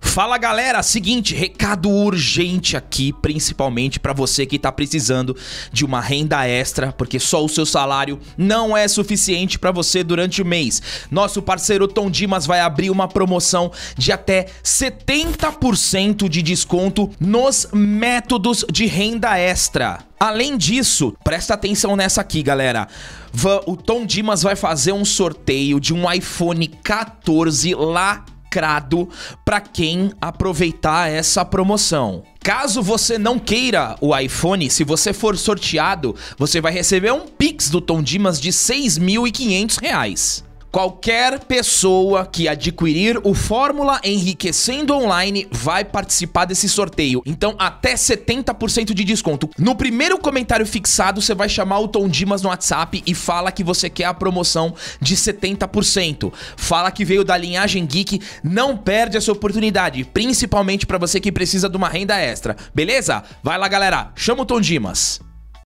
Fala galera, seguinte, recado urgente aqui, principalmente pra você que tá precisando de uma renda extra, porque só o seu salário não é suficiente pra você durante o mês. Nosso parceiro Tom Dimas vai abrir uma promoção de até 70% de desconto nos métodos de renda extra. Além disso, presta atenção nessa aqui, galera. O Tom Dimas vai fazer um sorteio de um iPhone 14 lacrado para quem aproveitar essa promoção. Caso você não queira o iPhone, se você for sorteado, você vai receber um Pix do Tom Dimas de R$ 6.500. Qualquer pessoa que adquirir o Fórmula Enriquecendo Online vai participar desse sorteio. Então, até 70% de desconto. No primeiro comentário fixado, você vai chamar o Tom Dimas no WhatsApp e fala que você quer a promoção de 70%. Fala que veio da Linhagem Geek, não perde essa oportunidade, principalmente para você que precisa de uma renda extra. Beleza? Vai lá, galera. Chama o Tom Dimas.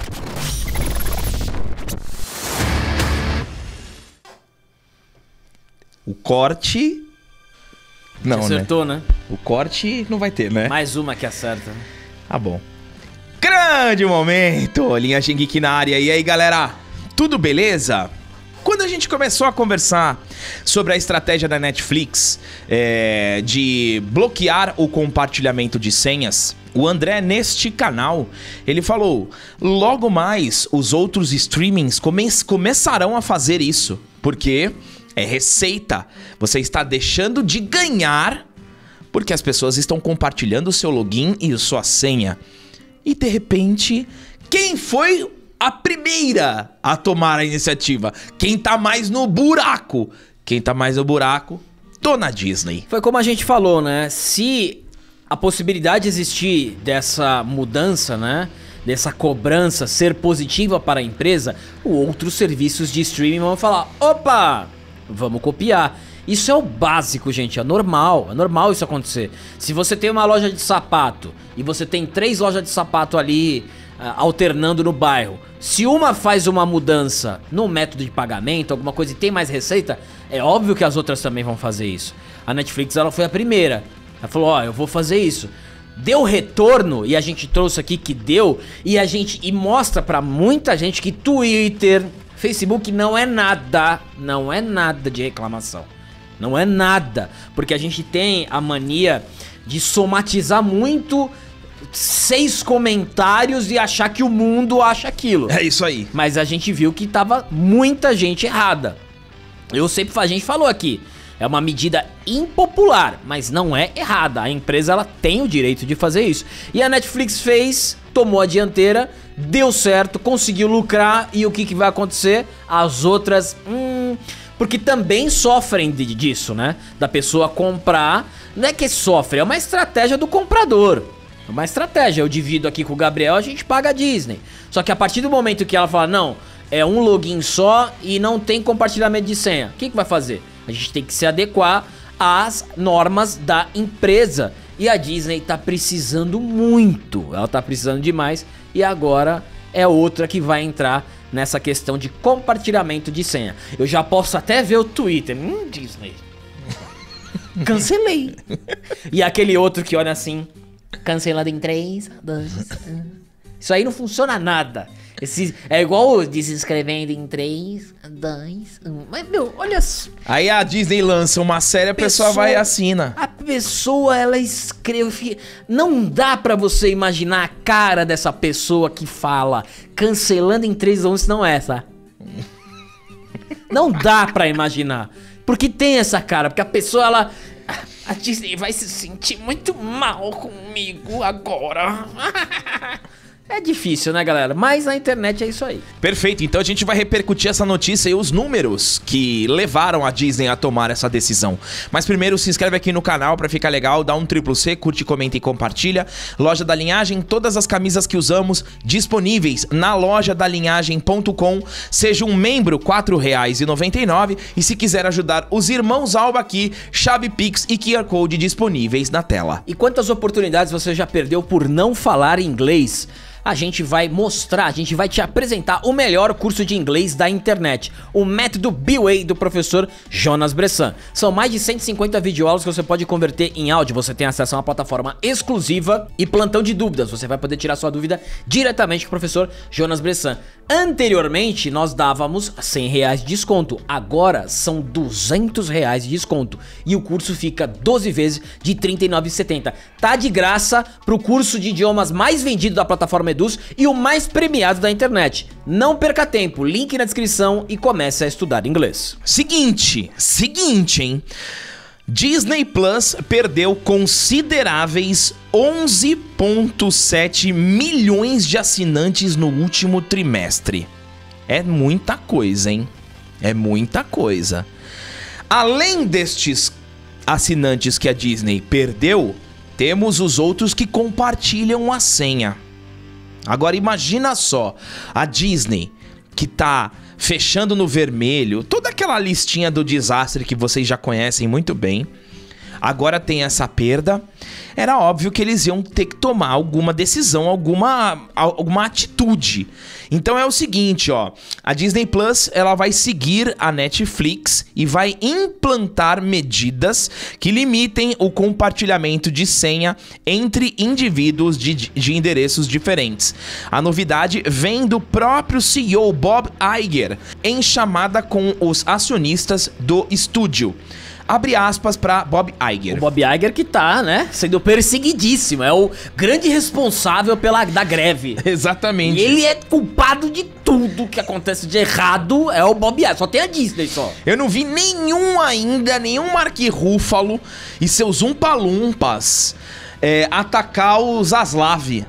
O corte... Não, acertou, né? O corte não vai ter, né? Mais uma que acerta. Tá bom. Grande momento! Linhagem Geek na área. E aí, galera? Tudo beleza? Quando a gente começou a conversar sobre a estratégia da Netflix de bloquear o compartilhamento de senhas, o André, neste canal, ele falou: logo mais os outros streamings começarão a fazer isso, porque... é receita. Você está deixando de ganhar porque as pessoas estão compartilhando o seu login e a sua senha. E de repente, quem foi a primeira a tomar a iniciativa? Quem tá mais no buraco? Quem tá mais no buraco? Dona Disney. Foi como a gente falou, né? Se a possibilidade de existir dessa mudança, né? Dessa cobrança ser positiva para a empresa, outros serviços de streaming vão falar: opa! Vamos copiar. Isso é o básico, gente. É normal isso acontecer. Se você tem uma loja de sapato e você tem 3 lojas de sapato ali alternando no bairro, se uma faz uma mudança no método de pagamento, alguma coisa, e tem mais receita, é óbvio que as outras também vão fazer isso. A Netflix, ela foi a primeira. Ela falou: ó, eu vou fazer isso. Deu retorno, e a gente trouxe aqui que deu, e mostra pra muita gente que Twitter, Facebook não é nada de reclamação. Não é nada. Porque a gente tem a mania de somatizar muito 6 comentários e achar que o mundo acha aquilo. É isso aí. Mas a gente viu que tava muita gente errada. A gente falou aqui, é uma medida impopular, mas não é errada. A empresa, ela tem o direito de fazer isso. E a Netflix fez, tomou a dianteira, deu certo, conseguiu lucrar. E o que vai acontecer? As outras... porque também sofrem disso, né? Da pessoa comprar. Não é que sofre, é uma estratégia do comprador. É uma estratégia. Eu divido aqui com o Gabriel, a gente paga a Disney. Só que a partir do momento que ela fala: não, é um login só e não tem compartilhamento de senha, o que vai fazer? A gente tem que se adequar às normas da empresa. E a Disney tá precisando muito. Ela tá precisando demais. E agora é outra que vai entrar nessa questão de compartilhamento de senha. Eu já posso até ver o Twitter. Disney. Cancelei. E aquele outro que olha assim: cancelado em 3, 2... Isso aí não funciona nada. É igual desescrevendo em 3, 2, 1. Mas, meu, olha só. Aí a Disney lança uma série, a pessoa vai e assina. A pessoa, ela escreve... Não dá pra você imaginar a cara dessa pessoa que fala cancelando em 3, 2, 1, se não é essa. Não dá pra imaginar. Porque tem essa cara, porque a pessoa, ela... A Disney vai se sentir muito mal comigo agora. É difícil, né, galera? Mas na internet é isso aí. Perfeito, então a gente vai repercutir essa notícia e os números que levaram a Disney a tomar essa decisão. Mas primeiro se inscreve aqui no canal pra ficar legal, dá um C, curte, comenta e compartilha. Loja da Linhagem, todas as camisas que usamos disponíveis na lojadalinhagem.com. Seja um membro, R$ 4,99. E se quiser ajudar os irmãos Alba aqui, chave Pix e QR Code disponíveis na tela. E quantas oportunidades você já perdeu por não falar inglês? a gente vai mostrar, a gente vai te apresentar o melhor curso de inglês da internet, o método B-Way do professor Jonas Bressan. São mais de 150 videoaulas que você pode converter em áudio, você tem acesso a uma plataforma exclusiva e plantão de dúvidas, você vai poder tirar sua dúvida diretamente com o professor Jonas Bressan. Anteriormente, nós dávamos R$100 de desconto, agora são R$200 de desconto e o curso fica 12 vezes de R$ 39,70. Tá de graça pro curso de idiomas mais vendido da plataforma Eduz e o mais premiado da internet. Não perca tempo, link na descrição e comece a estudar inglês. Seguinte, hein? Disney Plus perdeu consideráveis 11,7 milhões de assinantes no último trimestre. É muita coisa, hein? É muita coisa. Além destes assinantes que a Disney perdeu, temos os outros que compartilham a senha. Agora imagina só, a Disney que tá fechando no vermelho, toda aquela listinha do desastre que vocês já conhecem muito bem, agora tem essa perda. Era óbvio que eles iam ter que tomar alguma decisão, alguma atitude. Então é o seguinte, ó, a Disney Plus, ela vai seguir a Netflix e vai implantar medidas que limitem o compartilhamento de senha entre indivíduos de endereços diferentes. A novidade vem do próprio CEO Bob Iger, em chamada com os acionistas do estúdio. Abre aspas para Bob Iger. O Bob Iger que tá, né, sendo perseguidíssimo, é o grande responsável da greve. Exatamente. E ele é culpado de tudo que acontece de errado, é o Bob Iger, só tem a Disney só. Eu não vi nenhum Mark Ruffalo e seus umpalumpas atacar o Zaslav.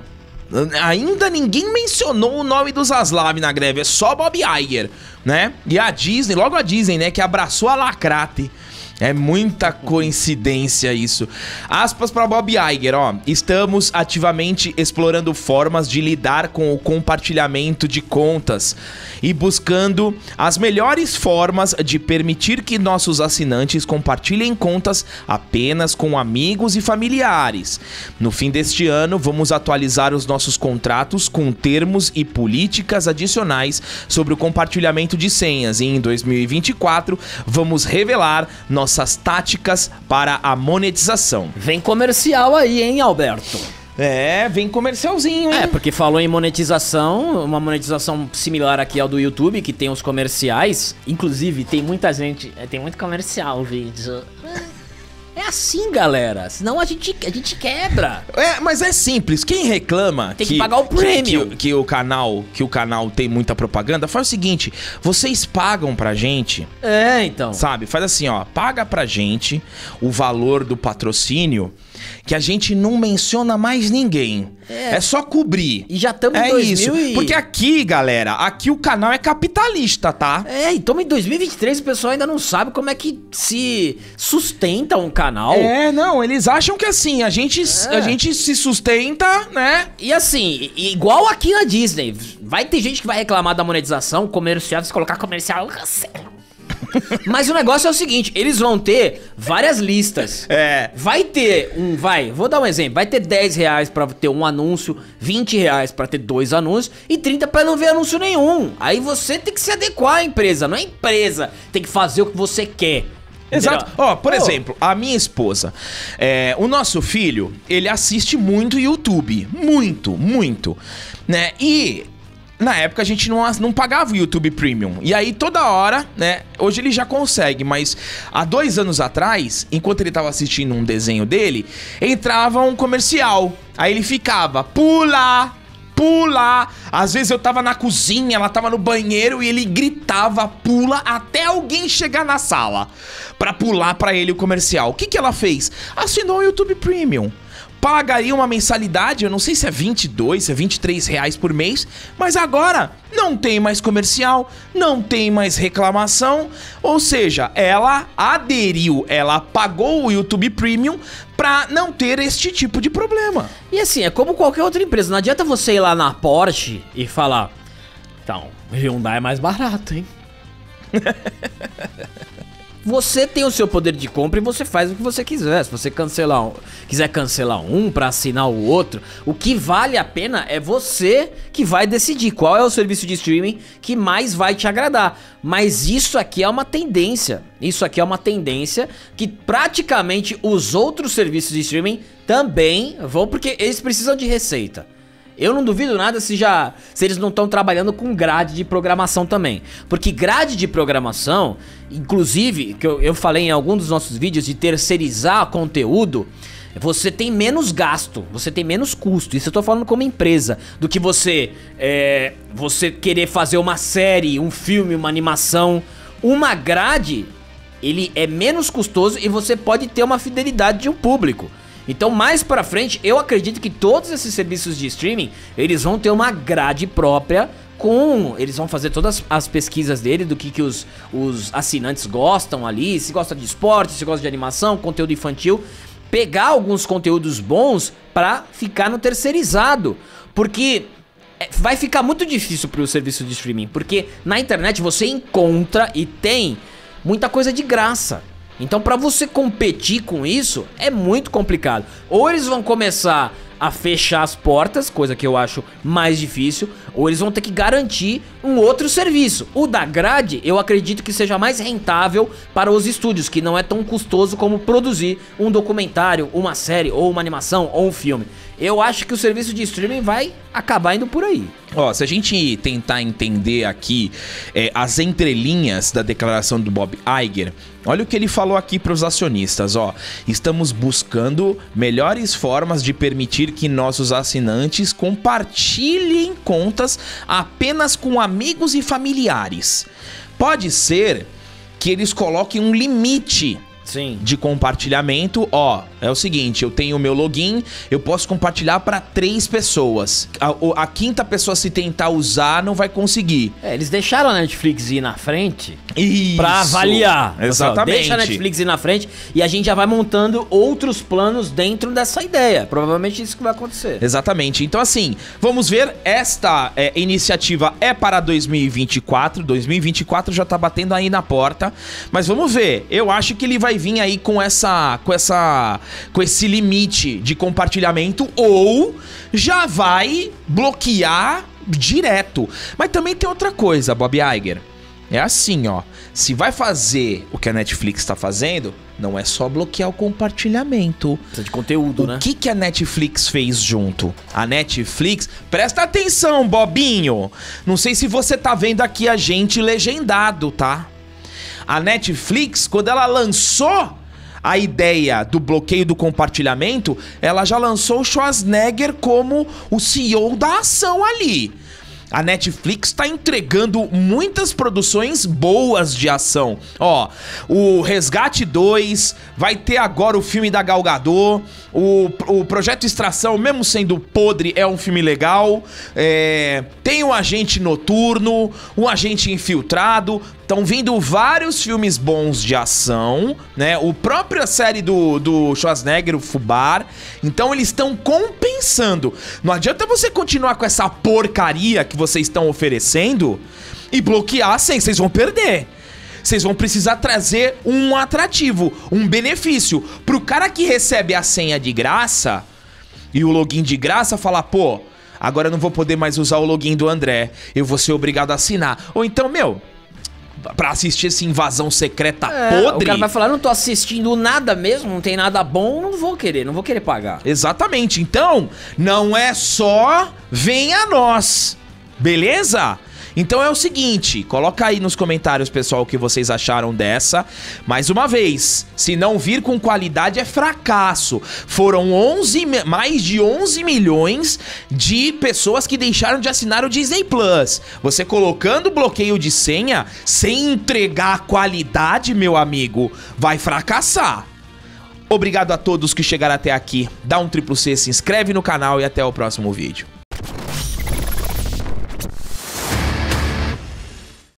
Ainda ninguém mencionou o nome do Zaslav na greve, é só Bob Iger, né? E a Disney, logo a Disney, né, que abraçou a lacrate. É muita coincidência isso. Aspas para Bob Iger, ó. Estamos ativamente explorando formas de lidar com o compartilhamento de contas e buscando as melhores formas de permitir que nossos assinantes compartilhem contas apenas com amigos e familiares. No fim deste ano, vamos atualizar os nossos contratos com termos e políticas adicionais sobre o compartilhamento de senhas e em 2024 vamos revelar nossas táticas para a monetização. Vem comercial aí, hein, Alberto? Vem comercialzinho, hein? Porque falou em monetização, uma monetização similar aqui ao do YouTube, que tem os comerciais. Inclusive, tem muita gente... Tem muito comercial o vídeo. É assim, galera. Senão a gente quebra. Mas é simples. Quem reclama tem que pagar o premium. Que o canal tem muita propaganda, faz o seguinte: vocês pagam pra gente. Então. Sabe? Faz assim, ó. Paga pra gente o valor do patrocínio, que a gente não menciona mais ninguém. É só cobrir. E já estamos em 2000 isso. Porque aqui, galera, aqui o canal é capitalista, tá? E estamos em 2023 e o pessoal ainda não sabe como é que se sustenta um canal. Não, eles acham que assim, a gente se sustenta, né? E assim, igual aqui na Disney, vai ter gente que vai reclamar da monetização, comercial, se colocar comercial, cancela. Mas o negócio é o seguinte, eles vão ter várias listas. Vai ter vou dar um exemplo. Vai ter R$10 pra ter um anúncio, R$20 pra ter 2 anúncios e 30 pra não ver anúncio nenhum. Aí você tem que se adequar à empresa, não é a empresa tem que fazer o que você quer. Exato. Ó, por exemplo, a minha esposa, o nosso filho, ele assiste muito YouTube, muito, né? E na época a gente não pagava o YouTube Premium. E aí toda hora, né? Hoje ele já consegue, mas há 2 anos atrás, enquanto ele tava assistindo um desenho dele, entrava um comercial. Aí ele ficava, pula. Às vezes eu tava na cozinha, ela tava no banheiro e ele gritava, pula, até alguém chegar na sala pra pular pra ele o comercial. O que ela fez? Assinou o YouTube Premium. Pagaria uma mensalidade, eu não sei se é 22, se é 23 reais por mês, mas agora não tem mais comercial, não tem mais reclamação, ou seja, ela aderiu, ela pagou o YouTube Premium pra não ter este tipo de problema. E assim, é como qualquer outra empresa, não adianta você ir lá na Porsche e falar, então, Hyundai é mais barato, hein? Você tem o seu poder de compra e você faz o que você quiser. Se você quiser cancelar um pra assinar o outro, o que vale a pena é você que vai decidir qual é o serviço de streaming que mais vai te agradar. Mas isso aqui é uma tendência. Isso aqui é uma tendência que praticamente os outros serviços de streaming também vão, porque eles precisam de receita. Eu não duvido nada se eles não estão trabalhando com grade de programação também. Porque grade de programação, inclusive, que eu falei em algum dos nossos vídeos de terceirizar conteúdo, você tem menos gasto, você tem menos custo. Isso eu tô falando como empresa, do que você querer fazer uma série, um filme, uma animação. Uma grade, ele é menos custoso e você pode ter uma fidelidade de um público. Então, mais pra frente, eu acredito que todos esses serviços de streaming, eles vão ter uma grade própria, eles vão fazer todas as pesquisas dele, do que os assinantes gostam ali, se gosta de esporte, se gosta de animação, conteúdo infantil, pegar alguns conteúdos bons pra ficar no terceirizado, porque vai ficar muito difícil pro serviço de streaming, porque na internet você encontra e tem muita coisa de graça. Então, pra você competir com isso, é muito complicado. Ou eles vão começar a fechar as portas, coisa que eu acho mais difícil, ou eles vão ter que garantir um outro serviço. O da grade, eu acredito que seja mais rentável para os estúdios, que não é tão custoso como produzir um documentário, uma série, ou uma animação, ou um filme. Eu acho que o serviço de streaming vai acabar indo por aí. Ó, se a gente tentar entender aqui as entrelinhas da declaração do Bob Iger, olha o que ele falou aqui para os acionistas, ó. Estamos buscando melhores formas de permitir que nossos assinantes compartilhem contas apenas com amigos e familiares. Pode ser que eles coloquem um limite de compartilhamento. Ó, é o seguinte, eu tenho o meu login, eu posso compartilhar para 3 pessoas. A quinta pessoa, se tentar usar, não vai conseguir. Eles deixaram a Netflix ir na frente Isso, pra avaliar. Exatamente. Deixa a Netflix ir na frente e a gente já vai montando outros planos dentro dessa ideia. Provavelmente isso que vai acontecer. Exatamente. Então, assim, vamos ver. Esta iniciativa é para 2024. 2024 já tá batendo aí na porta. Mas vamos ver. Eu acho que ele vai vir aí com esse limite de compartilhamento, ou já vai bloquear direto. Mas também tem outra coisa, Bob Iger. É assim, ó. Se vai fazer o que a Netflix tá fazendo, não é só bloquear o compartilhamento. Precisa de conteúdo, né? O que a Netflix fez junto? A Netflix... Presta atenção, Bobinho! Não sei se você tá vendo aqui a gente legendado, tá? A Netflix, quando ela lançou a ideia do bloqueio do compartilhamento, ela já lançou o Schwarzenegger como o CEO da ação ali. A Netflix tá entregando muitas produções boas de ação. Ó, o Resgate 2, vai ter agora o filme da Gal Gadot, o Projeto Extração, mesmo sendo podre, é um filme legal. Tem o Agente Noturno, o Agente Infiltrado. Estão vindo vários filmes bons de ação, né? O própria série do Schwarzenegger, o Fubar. Então eles estão compensando. Não adianta você continuar com essa porcaria que vocês estão oferecendo e bloquear sem, vocês vão perder. Vocês vão precisar trazer um atrativo, um benefício. Pro cara que recebe a senha de graça e o login de graça, falar, pô, agora eu não vou poder mais usar o login do André. Eu vou ser obrigado a assinar. Ou então, pra assistir essa invasão secreta podre... O cara vai falar, não tô assistindo nada mesmo, não tem nada bom, não vou querer pagar. Exatamente, então, não é só venha a nós, beleza? Então é o seguinte, coloca aí nos comentários, pessoal, o que vocês acharam dessa. Mais uma vez, se não vir com qualidade é fracasso. Foram mais de 11 milhões de pessoas que deixaram de assinar o Disney Plus. Você colocando bloqueio de senha, sem entregar qualidade, meu amigo, vai fracassar. Obrigado a todos que chegaram até aqui. Dá um triplo C, se inscreve no canal e até o próximo vídeo.